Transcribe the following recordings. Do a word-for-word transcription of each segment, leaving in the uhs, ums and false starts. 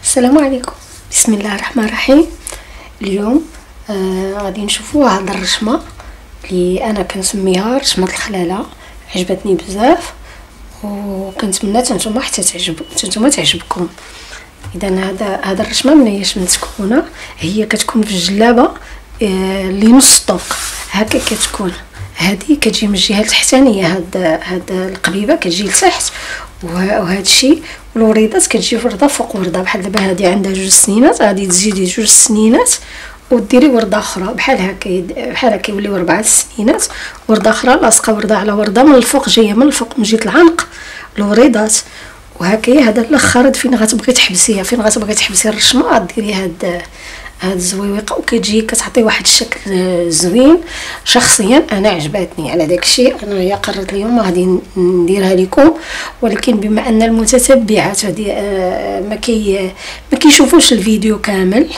السلام عليكم. بسم الله الرحمن الرحيم. اليوم آه غادي نشوفوا هاد الرشمه اللي انا كنسميها رشمه الخلاله. عجبتني بزاف وكنتمنى نتوما حتى تعجبوا نتوما تعجبكم. اذا هذا هذا الرشمه مناياش متكونه، هي كتكون في الجلابه آه اللي نص طوق هكا كتكون. هذه كتجي من الجهه التحتانيه، هاد هاد القبيبه كتجي لتحت وهذا الشيء، والوريضات كتجي ورده فوق ورده. بحال دابا هذه عندها جوج سنينات، غادي تزيدي جوج سنينات وديري ورده اخرى بحال هكا بحال هكا يوليو اربعه سنينات، ورده اخرى لاصقه ورده على ورده من الفوق، جايه من الفوق من جهه العنق الوريضات. وهكايا هذا الاخر فين غتبغي تحبسيها، فين غتبغي تحبسي الرشمه ديري هاد هاد الزويوقه وكتجي كتعطي واحد الشكل زوين. شخصيا انا عجبتني على داكشي، انا هي قررت اليوم غادي نديرها لكم، ولكن بما ان المتتبعات هذه ما كي ما كيشوفوش الفيديو كامل،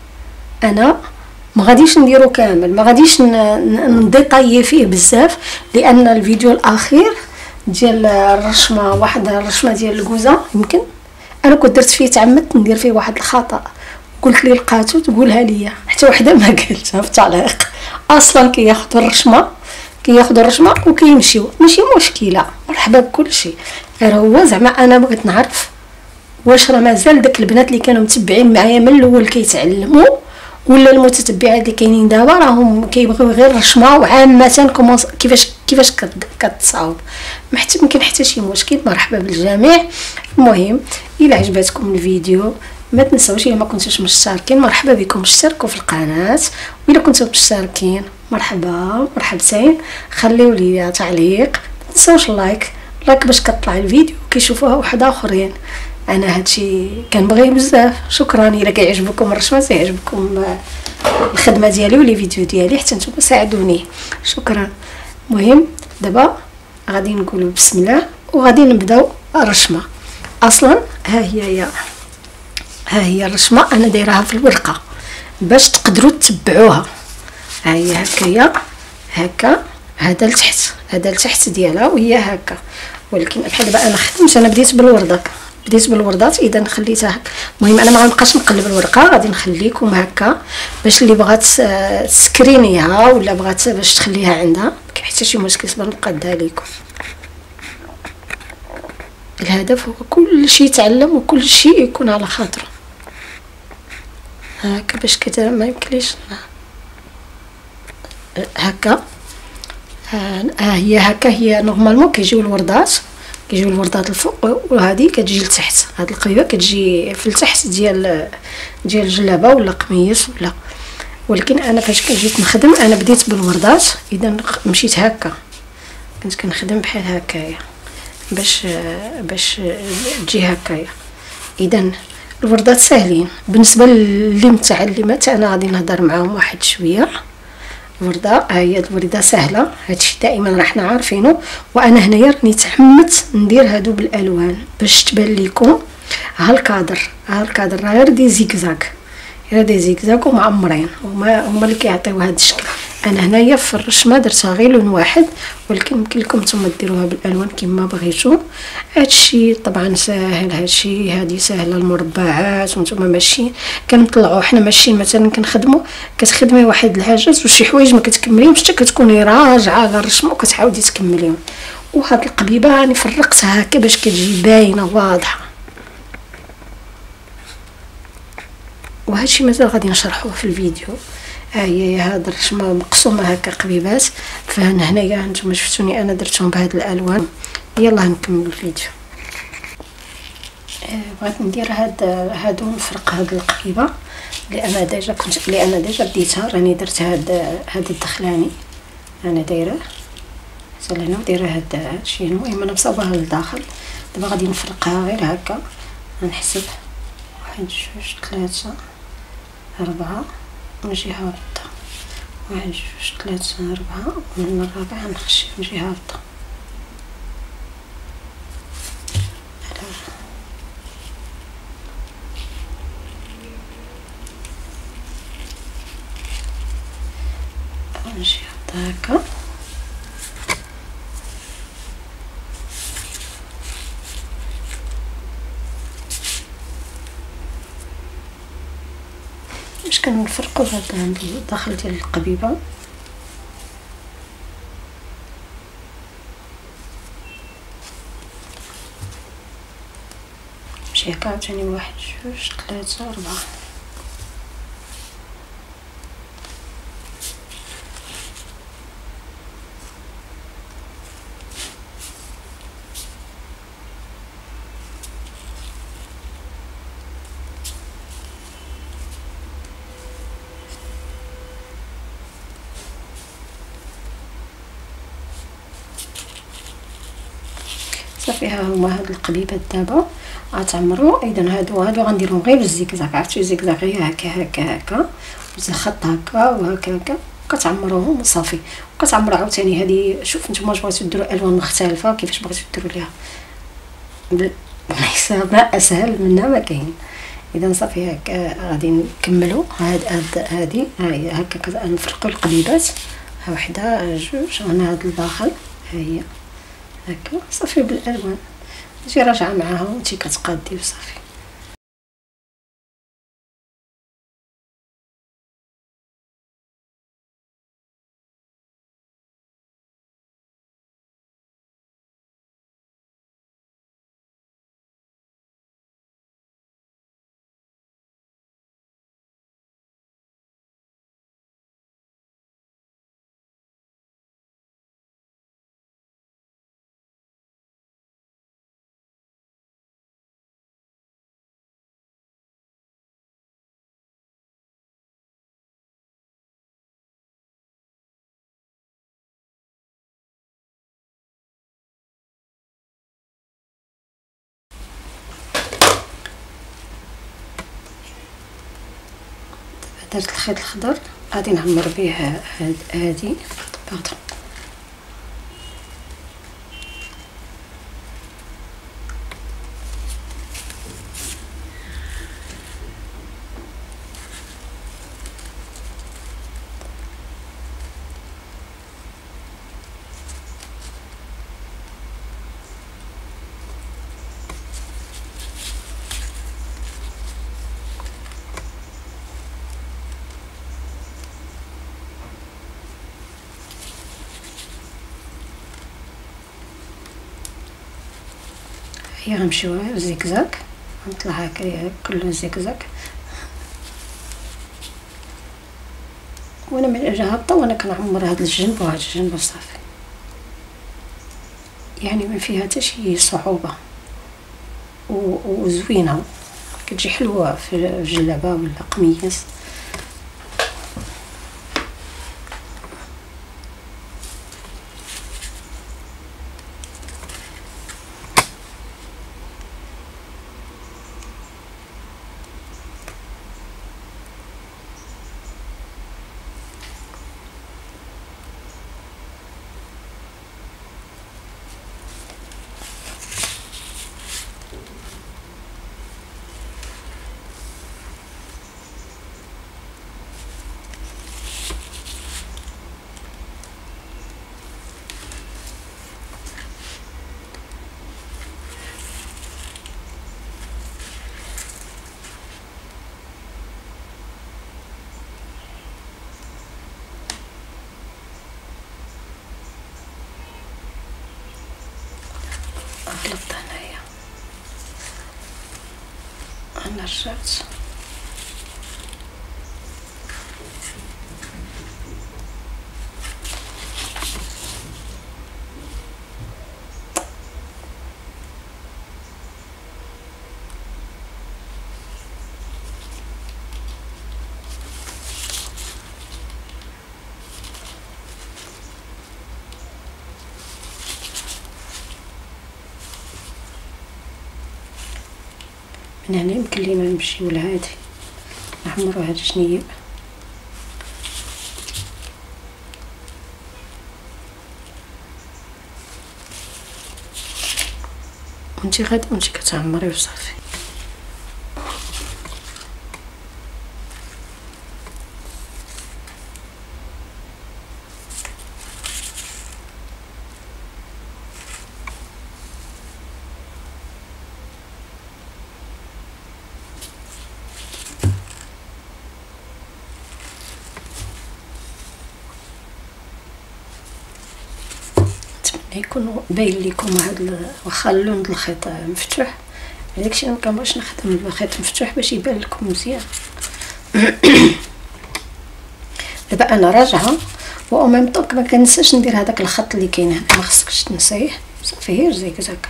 انا ما غاديش نديرو كامل، ما غاديش نديطايي فيه بزاف، لان الفيديو الاخير ديال الرشمه، واحد الرشمه ديال الكوزه، يمكن انا كنت درت فيه تعمدت ندير فيه واحد الخطا، قلت لي لقاتو تقولها ليا، حتى وحده ما قالتها في التعليق. اصلا كياخذوا الرشمه كياخذوا الرشمه وكيمشيو، ماشي مشكله، مرحبا بكل شيء. غير هو زعما انا بغيت نعرف واش راه مازال داك البنات اللي كانوا متبعين معايا من الاول كيتعلموا، ولا المتتبعات اللي كاينين دابا راهم كيبغيو غير الرشمه، وعامه كيفاش كيفاش كتصاوب. ما حتى يمكن حتى شي مشكل، مرحبا بالجميع. المهم الا عجبتكم الفيديو ما تنساوش، الا ما كنتوش مشتركين مرحبا بكم اشتركوا في القناه، والا كنتو مشتركين مرحبا مرحبتين، خليو لي تعليق، ما تنساوش اللايك لايك باش كطلع الفيديو كيشوفوها واحد اخرين. انا هادشي كنبغيه بزاف. شكرا. الا كيعجبكم الرشمه كيعجبكم الخدمه ديالي ولي فيديو ديالي، حتى نتوما ساعدوني. شكرا. المهم دابا غادي نقولوا بسم الله وغادي نبداو الرشمه. اصلا ها هي هي ها هي الرشمه انا دايراها في الورقه باش تقدروا تتبعوها. ها هي هكايا هكا، هذا لتحت هذا لتحت ديالها وهي هكا، ولكن بحال دابا انا خدمت، انا بديت بالورده بديت بالوردات، اذا خليتها هكا. المهم انا ما غنبقاش نقلب الورقه، غادي نخليكم هكا باش اللي بغات تسكرينيها ولا بغات باش تخليها عندها ما كاين حتى شي مشكل. صبر نبقى نديها لكم. الهدف هو كل شيء يتعلم وكل شيء يكون على خاطره هكا، باش كذا ما يمكنليش هكا. ها هي هكا، هي نورمالمون كيجيو الوردات كيجيو الوردات الفوق، وهذه كتجي لتحت. هاد القبيبه كتجي في التحت ديال ديال الجلابه ولا قميص ولا، ولكن انا فاش كنت نخدم انا بديت بالوردات، اذا مشيت هكا، كنت كنخدم بحال هكايا باش باش تجي هكايا. اذا الوردات ساهلين بالنسبه للي متعلمات، انا غادي نهضر معاهم واحد شويه. الورده هي الورده سهله، هادشي دائما راه حنا عارفينه، وانا هنايا راني تعمدت ندير هادو بالالوان باش تبان لكم. ها الكادر ها الكادر راه غير دي زيكزاك، غير دي زيكزاك ومعمرين، هما هما اللي كيعطيو هاد الشكل. انا هنايا في الرشمه درتها غير لون واحد، ولكن يمكن لكم نتوما ديروها بالالوان كما بغيتو. هادشي طبعا ساهل، هادشي هادي ساهله المربعات، وانتم ماشيين كنطلعوا حنا ماشيين مثلا كنخدموا، كتخدمي واحد الحاجات وشي حوايج ما كتكمليهمش حتى كتكوني راجعه على الرشمه وكتعاودي تكمليهم. وهاد القبيبه راني فرقتها هكا باش كتجي باينه واضحه، وهادشي مازال غادي نشرحوه في الفيديو. ها هي هاد الرشمه مقسومه هكا قبيبات، فهنا هنايا نتوما شفتوني انا درتهم بهاد الالوان. يلا نكمل الفيديو. آه بغيت ندير هاد هادو نفرق هاد القبيبه اللي انا ديجا كنت اللي انا ديجا بديتها، راني درت هاد هاد الدخلاني انا دايره حتى لهنا ودايره هاد هادشي. المهم انا مصاوباها للداخل. دابا غادي نفرقها غير هكا، غنحسب واحد جوج ثلاثه اربعه من جهه هابطه، واحد جوج ثلاثه اربعه، ومن الرابعه نخشي من جهه هابطه. نمشي هكا باش كنفرقوا هذا الداخل ديال القبيبه. ماشي هكا عاوتاني واحد جوج ثلاثة أربعة. صافي ها هما هاد القبيبات دابا غتعمروا. اذا هادو هادو غنديرهم غير بالزيكزاك، عرفتي زيكزاك غير هكا هكا هكا الخط هكا وهكا هكا كتعمروهم وصافي. كتعمروا عاوتاني هذه. شوف نتوما واش بغيتو ديروا الوان مختلفه كيفاش بغيتو ديروا ليها بالحساب، ما اسهل منها ما كاين. اذا صافي هكا غادي نكملوا هاد هاد هادي ها هي هكا نفرقوا القبيبات. ها وحده جوج هنا هاد الداخل ها هي هكا صافي بالالوان. تجي راجعه معاها وانتي كتقادي وصافي. درت الخيط الخضر غادي نعمر به هاد هادي باردون. هي غنمشيو زيكزاك، غنطلع هكا كله زيكزاك. وانا من جا هابطه وانا كنعمر هاد الجنب وهاد الجنب وصافي، يعني ما فيها حتى شي صعوبه وزوينه، كتجي حلوه في الجلابه ولا قميص. غلطت هنايا، انا رجعت. من هنا يمكن لينا نمشيو لهادي نحمرو هاد الجنيب. وانتي غادي وانتي كتعمري وصافي. يكون باين لكم هاد واخا اللون د الخيط مفتوح، داكشي انا مكنبغيش نخدم الخيط مفتوح باش يبان لكم مزيان. دابا انا راجعه و ميم طون ما كنساش ندير هذاك الخط اللي كاين هنا، ما خصكش تنسيه صافي غير زيكزاك.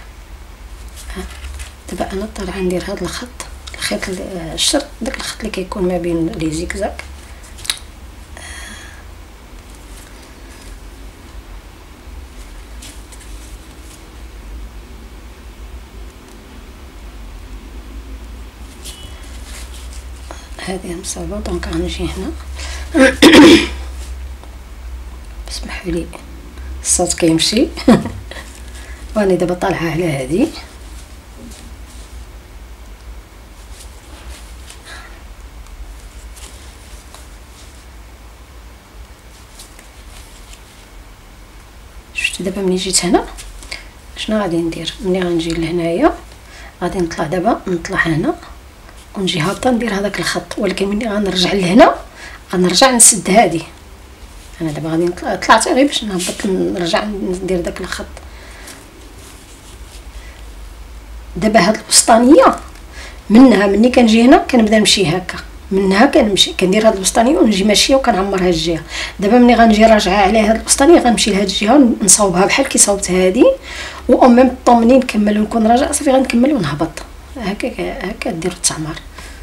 دابا انا طالعه ندير هذا الخط الخيط الشرط داك الخط اللي كيكون ما بين لي زيكزاك. هذه مصاوبه دونك غنجي هنا. اسمحوا لي الصوت كيمشي. واني دابا طالعه على هذه شفتوا. دابا ملي جيت هنا شنو غادي ندير؟ ملي غنجي لهنايا غادي نطلع، دابا نطلع هنا ونجي هابطه ندير هذاك الخط، ولكن ملي غنرجع لهنا غنرجع نسد هذه. انا دابا غادي نطلع طلعت غير باش نهبط نرجع ندير داك الخط. دابا هاد الوسطانيه منها ملي كنجي هنا كنبدا نمشي هكا، منها كنمشي كندير هاد الوسطانيه ونجي ماشيه وكنعمر هاد الجهه. دابا ملي غنجي راجعه على هاد الوسطانيه غنمشي لهاد الجهه ونصاوبها بحال كي صاوبت هادي، و ام ميم طون ملي نكمل ونكون راجعه صافي غنكمل ونهبط هكا هكا ديروا التعمر.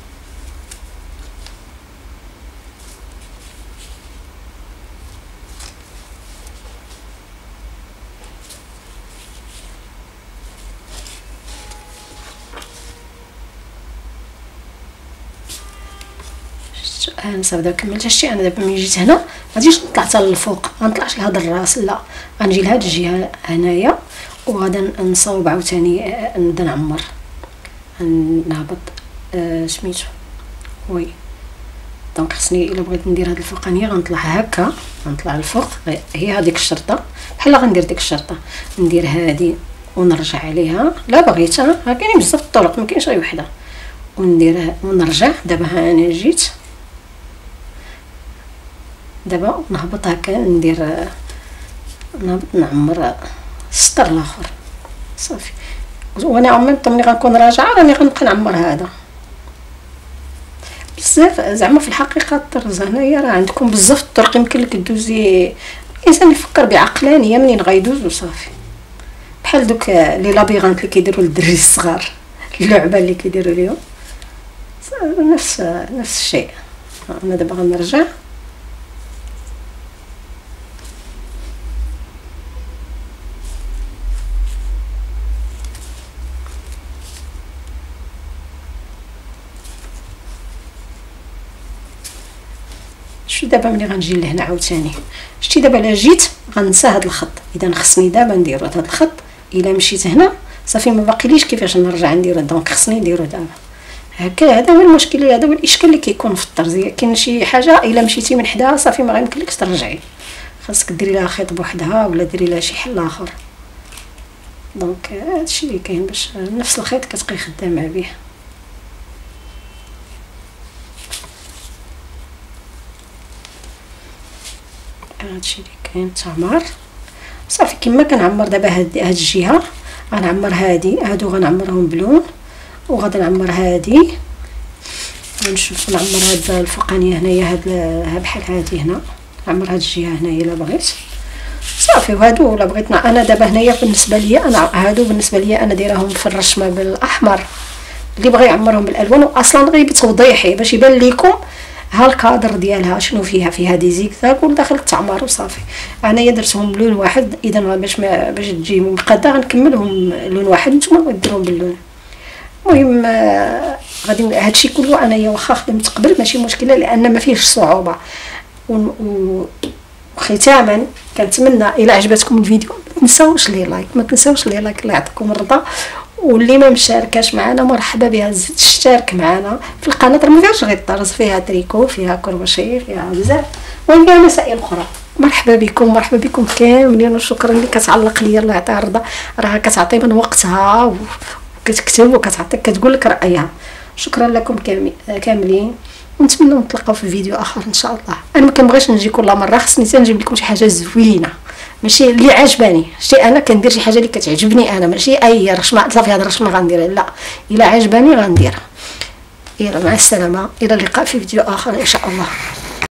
انا صافي دابا كملت هادشي. انا دابا ملي جيت هنا غاديش نطلع حتى للفوق، غنطلعش لهاد الراس لا، غنجي لهاد الجهه هنايا وغادا نصاوب عاوتاني نبدا نعمر نهبط. آه سميتو وي دونك خصني الا بغيت ندير هاد الفوقانيه غنطلع هكا، غنطلع للفوق هي هذيك الشرطه بحال غندير ديك الشرطه، ندير هادي ونرجع عليها لا بغيت. ها كاينين بزاف الطرق ما كاينش غير وحده، وندير ونرجع. دابا ها انا جيت دابا نهبط هكا ندير نهبط نعمر السطر الاخر صافي. وانا عمري ملي غنكون راجعه راني غنبقى نعمر هذا بزاف. زعما في الحقيقه الطرز هنايا راه عندكم بزاف الطرق يمكن لك دوزي. الانسان يفكر بعقلانيه منين غيدوز وصافي، بحال دوك لي لابيغانت اللي كيديروا للدراري الصغار، اللعبه اللي كيديروا ليهم نفس نفس الشيء. انا دابا غنرجع شو. دابا ملي غنجي لهنا عاوتاني شتي دابا الا جيت غنسى هذا الخط، اذا خصني دابا نديرو هذا الخط. الا مشيت هنا صافي ما باقيليش كيفاش نرجع نديرو، دونك خصني نديرو دابا هكا. هذا هو المشكل، هذا هو الاشكال اللي كيكون في الطرز. كاين شي حاجه الا مشيتي من حداها صافي ما غيمكنلكش ترجعي، خاصك ديري لها خيط بوحدها ولا ديري لها شي حل اخر. دونك هادشي اللي كاين باش نفس الخيط كتبقاي خدامه به. هادشي اللي كاين تمر صافي كما كنعمر. دابا هاد هاد الجهه غنعمر هادي، هادو غنعمرهم بلون، وغادي نعمر هادي. غنشوف نعمر هاد الفوقانيه هنايا هاد بحال هادي هنا، نعمر هاد الجهه هنايا الا بغيت صافي. وهادو الا بغيت انا دابا هنايا بالنسبه ليا انا هادو بالنسبه ليا انا دايرهم في الرشمه بالاحمر. اللي بغى يعمرهم بالالوان واصلا غير بتوضيحي باش يبان لكم ها الكادر ديالها شنو فيها. فيها دي زيكزاك وداخل التعمر وصافي. انايا درتهم بلون واحد، اذا باش ما باش تجي مقاده غنكملهم لون واحد، نتوما ديروهم باللون. المهم غادي هادشي كله انايا واخا خدمت قبل ماشي مشكله لان ما فيهش صعوبه. وختاما كنتمنى الى عجبتكم الفيديو ما تنساوش لي لايك، ما تنساوش لي لايك، الله يعطيكم الرضا. واللي ما مشاركاش معنا مرحبا بها، زيد تشترك معنا في القناه. راه ما فيهاش غير الطرز، فيها تريكو، فيها كروشيه، فيها بزاف، المهم فيها مسائل اخرى. مرحبا بكم مرحبا بكم كاملين، وشكرا اللي كتعلق ليا الله يعطيها الرضا. راها كتعطي من وقتها وكتكتب وكتعطيك كتقول لك رايها. شكرا لكم كاملين، ونتمنى نتلاقاو في فيديو اخر ان شاء الله. انا ما كنبغيش نجي كل مره، خصني نجيب لكم شي حاجه زوينه ماشي اللي عجباني. شتي انا كندير شي حاجه اللي كتعجبني انا، ماشي اي رشمه صافي هاد الرشمه غنديرها، لا الا عجباني غنديرها. يلا مع السلامه، الى اللقاء في فيديو اخر ان شاء الله.